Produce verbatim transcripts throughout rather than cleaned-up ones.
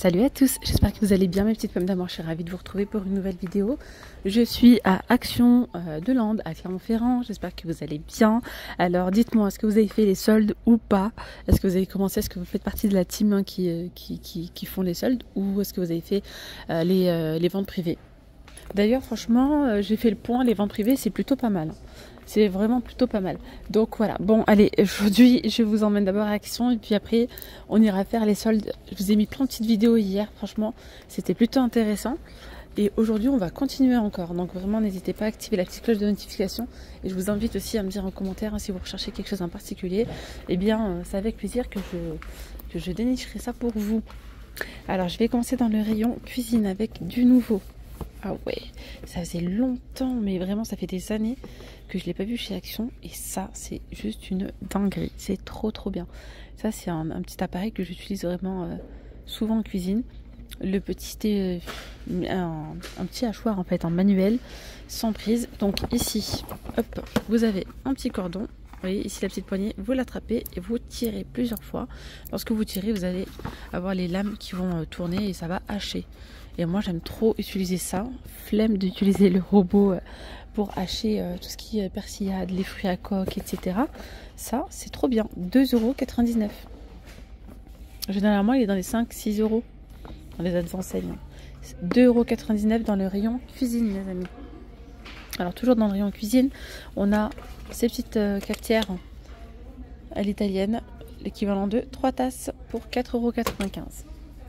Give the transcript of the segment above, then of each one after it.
Salut à tous, j'espère que vous allez bien mes petites pommes d'amour, je suis ravie de vous retrouver pour une nouvelle vidéo. Je suis à Action euh, de Landes, à Clermont-Ferrand, j'espère que vous allez bien. Alors dites-moi, est-ce que vous avez fait les soldes ou pas? Est-ce que vous avez commencé, est-ce que vous faites partie de la team hein, qui, euh, qui, qui, qui font les soldes, ou est-ce que vous avez fait euh, les, euh, les ventes privées? D'ailleurs franchement, euh, j'ai fait le point, les ventes privées c'est plutôt pas mal. C'est vraiment plutôt pas mal. Donc voilà, bon allez, aujourd'hui je vous emmène d'abord à Action et puis après on ira faire les soldes. Je vous ai mis plein de petites vidéos hier, franchement c'était plutôt intéressant. Et aujourd'hui on va continuer encore, donc vraiment n'hésitez pas à activer la petite cloche de notification. Et je vous invite aussi à me dire en commentaire hein, si vous recherchez quelque chose en particulier. Et eh bien euh, c'est avec plaisir que je, que je dénicherai ça pour vous. Alors je vais commencer dans le rayon cuisine avec du nouveau. Ah ouais, ça faisait longtemps, mais vraiment ça fait des années que je ne l'ai pas vu chez Action. Et ça, c'est juste une dinguerie. C'est trop trop bien. Ça, c'est un, un petit appareil que j'utilise vraiment euh, souvent en cuisine. Le petit, euh, un, un petit hachoir en fait en manuel, sans prise. Donc ici, hop, vous avez un petit cordon. Vous voyez ici la petite poignée, vous l'attrapez et vous tirez plusieurs fois. Lorsque vous tirez, vous allez avoir les lames qui vont euh, tourner et ça va hacher. Et moi j'aime trop utiliser ça. Flemme d'utiliser le robot pour hacher euh, tout ce qui est persillade, les fruits à coque, et cetera. Ça c'est trop bien. deux euros quatre-vingt-dix-neuf. Généralement il est dans les cinq à six euros dans les autres enseignes. deux euros quatre-vingt-dix-neuf dans le rayon cuisine les amis. Alors toujours dans le rayon cuisine, on a ces petites euh, cafetières à l'italienne, l'équivalent de trois tasses pour quatre euros quatre-vingt-quinze.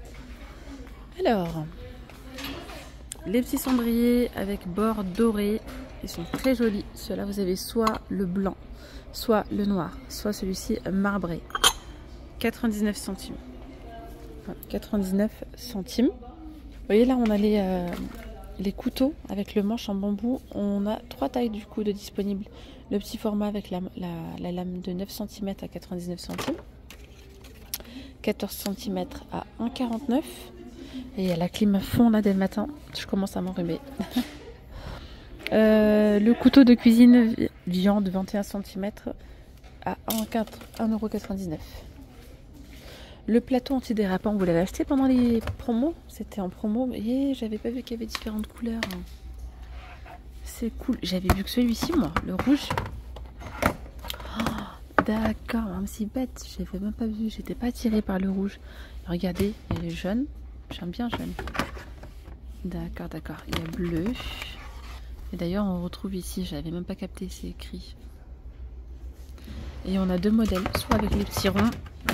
Alors, les petits cendriers avec bord doré, ils sont très jolis. Ceux-là, vous avez soit le blanc, soit le noir, soit celui-ci marbré. quatre-vingt-dix-neuf centimes. Voilà, quatre-vingt-dix-neuf centimes. Vous voyez là, on a les, euh, les couteaux avec le manche en bambou. On a trois tailles du coup de disponibles. Le petit format avec la, la, la lame de neuf centimètres à quatre-vingt-dix-neuf centimes. quatorze centimètres à un euro quarante-neuf. Et il y a la clim à fond là dès le matin. Je commence à m'enrhumer. euh, le couteau de cuisine viande vingt et un centimètres à un euro quatre-vingt-dix-neuf. Le plateau antidérapant, vous l'avez acheté pendant les promos? C'était en promo. Et j'avais pas vu qu'il y avait différentes couleurs. C'est cool. J'avais vu que celui-ci, moi, le rouge. Oh, d'accord, même si bête. J'avais même pas vu. J'étais pas attirée par le rouge. Regardez, il y a le jaune. J'aime bien jaune. D'accord, d'accord. Il y a bleu. Et d'ailleurs, on retrouve ici, j'avais même pas capté, c'est écrit. Et on a deux modèles, soit avec les petits ronds,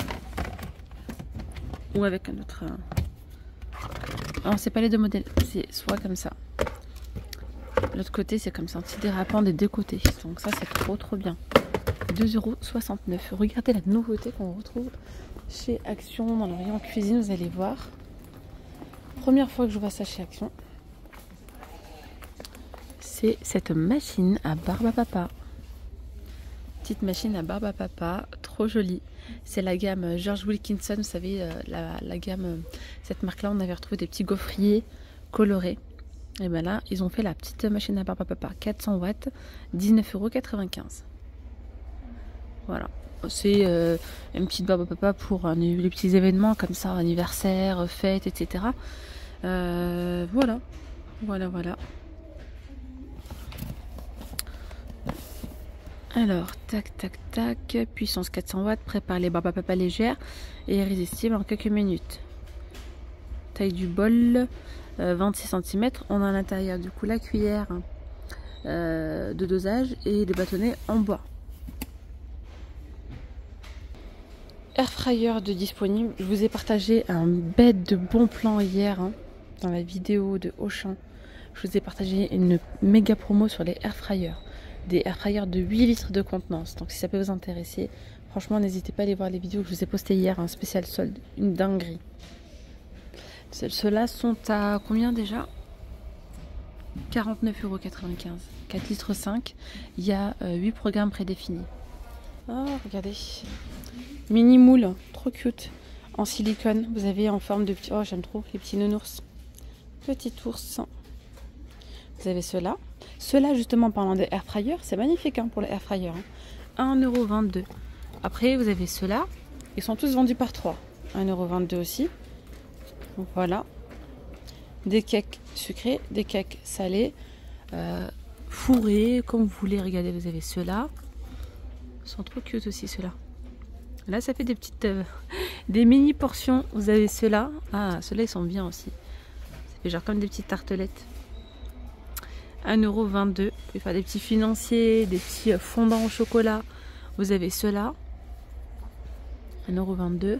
ou avec un autre. Alors, c'est pas les deux modèles, c'est soit comme ça. L'autre côté, c'est comme ça, antidérapant des deux côtés. Donc, ça, c'est trop, trop bien. deux euros soixante-neuf. Regardez la nouveauté qu'on retrouve chez Action dans le rayon cuisine, vous allez voir. Première fois que je vois ça chez Action, c'est cette machine à barbe à papa. Petite machine à barbe à papa, trop jolie. C'est la gamme George Wilkinson, vous savez, la, la gamme, cette marque-là, on avait retrouvé des petits gaufriers colorés. Et bien là, ils ont fait la petite machine à barbe à papa, quatre cents watts, dix-neuf euros quatre-vingt-quinze. Voilà. C'est euh, une petite barbe à papa pour euh, les petits événements comme ça, anniversaire, fête, et cetera. Euh, voilà, voilà, voilà. Alors, tac, tac, tac, puissance quatre cents watts, prépare les barbes à papa légères et irrésistibles en quelques minutes. Taille du bol, euh, vingt-six centimètres. On a à l'intérieur du coup la cuillère euh, de dosage et les bâtonnets en bois. Air fryer de disponible. Je vous ai partagé un bête de bon plan hier hein, dans la vidéo de Auchan. Je vous ai partagé une méga promo sur les air fryers. Des air fryers de huit litres de contenance. Donc si ça peut vous intéresser, franchement n'hésitez pas à aller voir les vidéos que je vous ai postées hier. Un spécial solde. Une dinguerie. Ceux-là sont à combien déjà? quarante-neuf euros quatre-vingt-quinze. quatre litres cinq. Il y a euh, huit programmes prédéfinis. Oh regardez. Mini moule, trop cute, en silicone. Vous avez en forme de petits. Oh, j'aime trop les petits nounours. Petit ours. Vous avez ceux-là. Ceux-là, justement, parlant des air fryers, c'est magnifique hein, pour les air fryers. Hein. un euro vingt-deux. Après, vous avez ceux-là. Ils sont tous vendus par trois. un euro vingt-deux aussi. Voilà. Des cakes sucrés, des cakes salés, euh, fourrés, comme vous voulez. Regardez, vous avez ceux-là. Ils sont trop cute aussi, ceux-là. Là, ça fait des petites... Euh, des mini portions. Vous avez ceux-là. Ah, ceux-là, ils sont bien aussi. Ça fait genre comme des petites tartelettes. un euro vingt-deux. Vous pouvez faire des petits financiers, des petits fondants au chocolat. Vous avez ceux-là. un euro vingt-deux.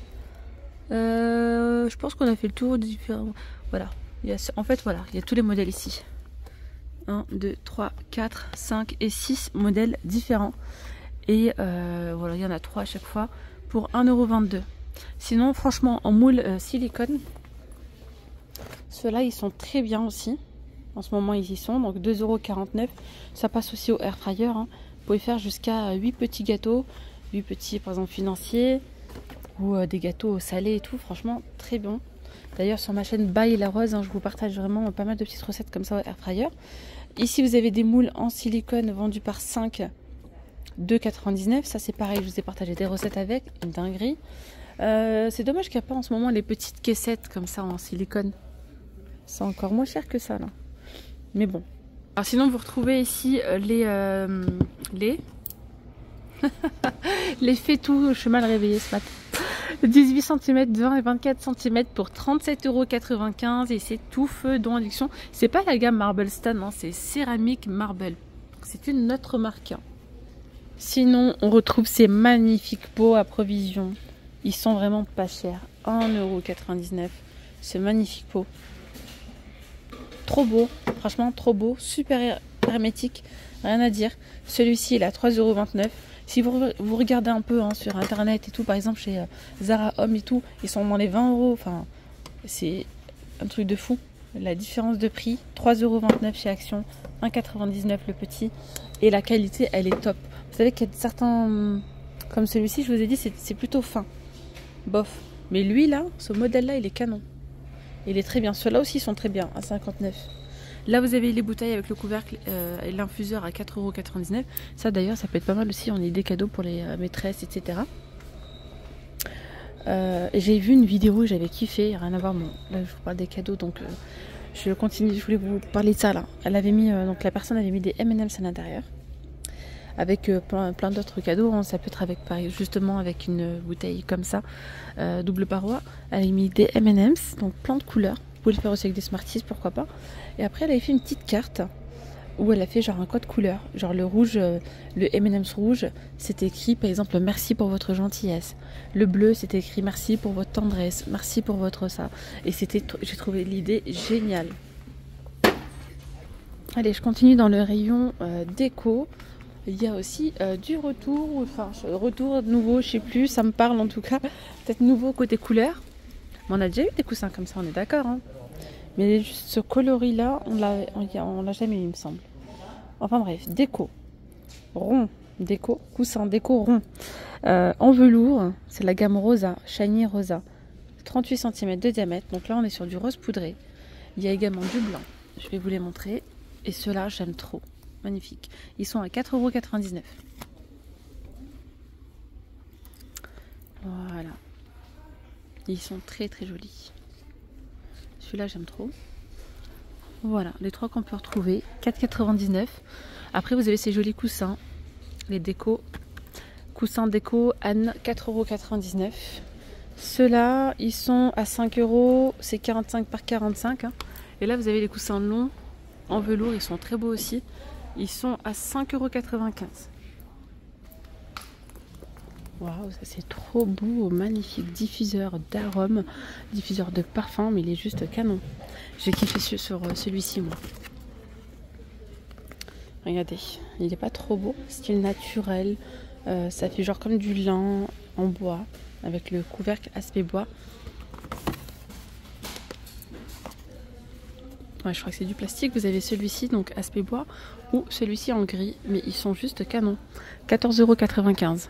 Euh, je pense qu'on a fait le tour des différents. Voilà. Il y a, en fait, voilà. Il y a tous les modèles ici. un, deux, trois, quatre, cinq et six modèles différents. Et euh, voilà, il y en a trois à chaque fois pour un euro vingt-deux. Sinon, franchement, en moule euh, silicone, ceux-là, ils sont très bien aussi. En ce moment, ils y sont. Donc deux euros quarante-neuf. Ça passe aussi au air fryer. Hein. Vous pouvez faire jusqu'à huit petits gâteaux. huit petits, par exemple, financiers. Ou euh, des gâteaux salés et tout. Franchement, très bon. D'ailleurs, sur ma chaîne By La Rose, hein, je vous partage vraiment pas mal de petites recettes comme ça au air fryer. Ici, vous avez des moules en silicone vendus par cinq. deux euros quatre-vingt-dix-neuf. Ça, c'est pareil. Je vous ai partagé des recettes avec. Une dinguerie. Euh, c'est dommage qu'il n'y a pas en ce moment les petites caissettes comme ça en silicone. C'est encore moins cher que ça, là. Mais bon. Alors sinon, vous retrouvez ici les... Euh, les... les Fétou, je suis mal réveillée ce matin. dix-huit centimètres, vingt et vingt-quatre centimètres pour trente-sept euros quatre-vingt-quinze. Et c'est tout feu dans induction. C'est pas la gamme Marble Stone, hein, c'est Céramique Marble. C'est une autre marque. Hein. Sinon, on retrouve ces magnifiques pots à provision. Ils sont vraiment pas chers. un euro quatre-vingt-dix-neuf. Ce magnifique pot. Trop beau. Franchement, trop beau. Super hermétique. Rien à dire. Celui-ci, il est à trois euros vingt-neuf. Si vous, vous regardez un peu hein, sur internet et tout, par exemple chez euh, Zara Home et tout, ils sont dans les vingt euros. Enfin, c'est un truc de fou. La différence de prix, trois euros vingt-neuf chez Action, un euro quatre-vingt-dix-neuf le petit. Et la qualité, elle est top. Vous savez qu'il y a certains, comme celui-ci, je vous ai dit, c'est plutôt fin. Bof. Mais lui, là, ce modèle-là, il est canon. Il est très bien. Ceux-là aussi sont très bien, à cinquante-neuf. Là, vous avez les bouteilles avec le couvercle euh, et l'infuseur à quatre euros quatre-vingt-dix-neuf. Ça, d'ailleurs, ça peut être pas mal aussi. On a des cadeaux pour les euh, maîtresses, et cetera. Euh, J'ai vu une vidéo, j'avais kiffé. Rien à voir. Bon, là, je vous parle des cadeaux, donc euh, je continue. Je voulais vous parler de ça, là. Elle avait mis, euh, donc la personne avait mis des M and M's à l'intérieur. Avec euh, plein, plein d'autres cadeaux. Hein. Ça peut être avec, pareil, justement, avec une bouteille comme ça, euh, double paroi. Elle a mis des M and M's, donc plein de couleurs. Vous pouvez le faire aussi avec des Smarties, pourquoi pas. Et après, elle avait fait une petite carte où elle a fait genre un code couleur. Genre le rouge, euh, le M and M's rouge, c'est écrit par exemple merci pour votre gentillesse. Le bleu, c'est écrit merci pour votre tendresse, merci pour votre ça. Et c'était, j'ai trouvé l'idée géniale. Allez, je continue dans le rayon euh, déco. Il y a aussi euh, du retour, enfin retour nouveau, je sais plus, ça me parle en tout cas. Peut-être nouveau côté couleur. Mais on a déjà eu des coussins comme ça, on est d'accord. Hein. Mais juste ce coloris-là, on l'a on l'a jamais eu, il me semble. Enfin bref, déco. Rond, déco, coussin, déco, rond. Euh, en velours, c'est la gamme Rosa, Shiny Rosa. trente-huit centimètres de diamètre. Donc là, on est sur du rose poudré. Il y a également du blanc. Je vais vous les montrer. Et ceux-là, j'aime trop. Magnifique. Ils sont à quatre euros quatre-vingt-dix-neuf. Voilà. Ils sont très très jolis. Celui-là, j'aime trop. Voilà, les trois qu'on peut retrouver. quatre euros quatre-vingt-dix-neuf. Après, vous avez ces jolis coussins. Les décos. Coussins déco Anne, quatre euros quatre-vingt-dix-neuf. Ceux-là, ils sont à cinq euros. C'est quarante-cinq par quarante-cinq. Hein. Et là, vous avez les coussins longs en velours. Ils sont très beaux aussi. Ils sont à cinq euros quatre-vingt-quinze. Waouh, ça c'est trop beau, magnifique diffuseur d'arômes, diffuseur de parfum, mais il est juste canon. J'ai kiffé sur, sur celui-ci, moi. Regardez, il n'est pas trop beau, style naturel. Euh, ça fait genre comme du lin en bois, avec le couvercle aspect bois. Ouais, je crois que c'est du plastique. Vous avez celui-ci, donc aspect bois, ou celui-ci en gris, mais ils sont juste canons. quatorze euros quatre-vingt-quinze.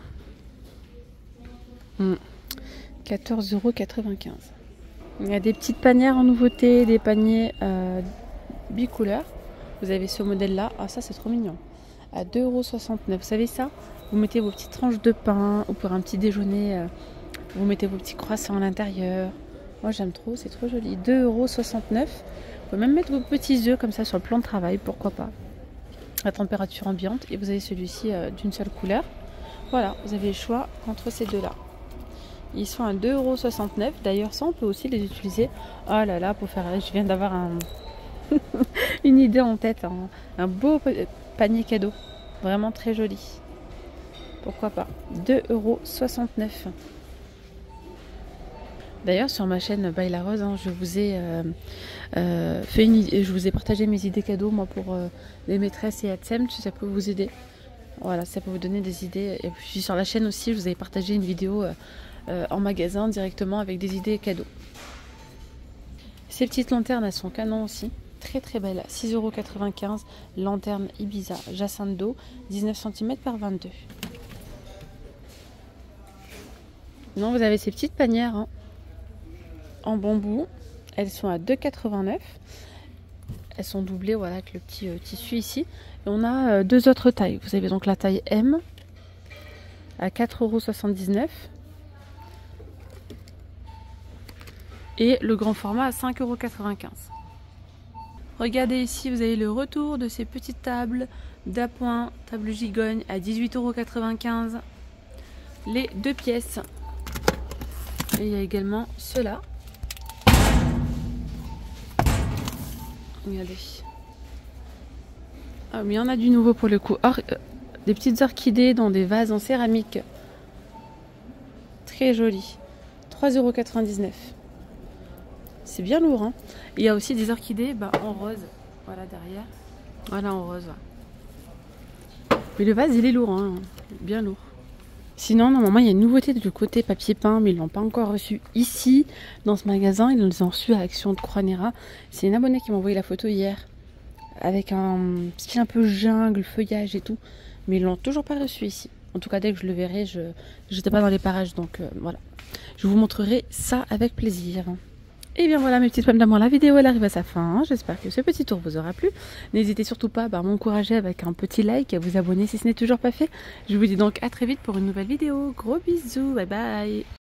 Mmh. quatorze euros quatre-vingt-quinze. Il y a des petites panières en nouveauté, des paniers euh, bicouleurs. Vous avez ce modèle-là. Ah, ça, c'est trop mignon. À deux euros soixante-neuf. Vous savez ça? Vous mettez vos petites tranches de pain ou pour un petit déjeuner. Euh, vous mettez vos petits croissants à l'intérieur. Moi j'aime trop, c'est trop joli. deux euros soixante-neuf. Vous pouvez même mettre vos petits œufs comme ça sur le plan de travail, pourquoi pas. À température ambiante. Et vous avez celui-ci euh, d'une seule couleur. Voilà, vous avez le choix entre ces deux-là. Ils sont à deux euros soixante-neuf. D'ailleurs, ça, on peut aussi les utiliser. Oh là là, pour faire... Je viens d'avoir un... une idée en tête. Un, un beau panier cadeau. Vraiment très joli. Pourquoi pas. deux euros soixante-neuf. D'ailleurs, sur ma chaîne By La Rose, hein, je vous ai euh, euh, fait une, je vous ai partagé mes idées cadeaux, moi, pour euh, les maîtresses et AdSem, si ça peut vous aider. Voilà, ça peut vous donner des idées. Et puis sur la chaîne aussi, je vous avais partagé une vidéo euh, euh, en magasin directement avec des idées cadeaux. Ces petites lanternes, elles sont canon aussi. Très très belles. six euros quatre-vingt-quinze. Lanterne Ibiza Jacinthe d'eau, dix-neuf centimètres par vingt-deux. Non, vous avez ces petites panières hein, en bambou. Elles sont à deux euros quatre-vingt-neuf. Elles sont doublées voilà, avec le petit euh, tissu ici. Et on a euh, deux autres tailles. Vous avez donc la taille M à quatre euros soixante-dix-neuf. Et le grand format à cinq euros quatre-vingt-quinze. Regardez ici, vous avez le retour de ces petites tables d'appoint, table gigogne à dix-huit euros quatre-vingt-quinze. Les deux pièces. Et il y a également ceux-là. Regardez. Ah, mais il y en a du nouveau pour le coup. Or, euh, des petites orchidées dans des vases en céramique. Très joli. trois euros quatre-vingt-dix-neuf. C'est bien lourd. Hein. Il y a aussi des orchidées bah, en rose. Voilà derrière. Voilà en rose. Mais le vase, il est lourd. Hein. Bien lourd. Sinon, normalement, il y a une nouveauté du côté papier peint, mais ils ne l'ont pas encore reçu ici, dans ce magasin. Ils les ont reçu à Action de Croix-Néra. C'est une abonnée qui m'a envoyé la photo hier, avec un style un peu jungle, feuillage et tout. Mais ils ne l'ont toujours pas reçu ici. En tout cas, dès que je le verrai, je n'étais pas dans les parages, donc euh, voilà. Je vous montrerai ça avec plaisir. Et bien voilà mes petites femmes d'amour, la vidéo elle arrive à sa fin. J'espère que ce petit tour vous aura plu. N'hésitez surtout pas à m'encourager avec un petit like et à vous abonner si ce n'est toujours pas fait. Je vous dis donc à très vite pour une nouvelle vidéo. Gros bisous, bye bye.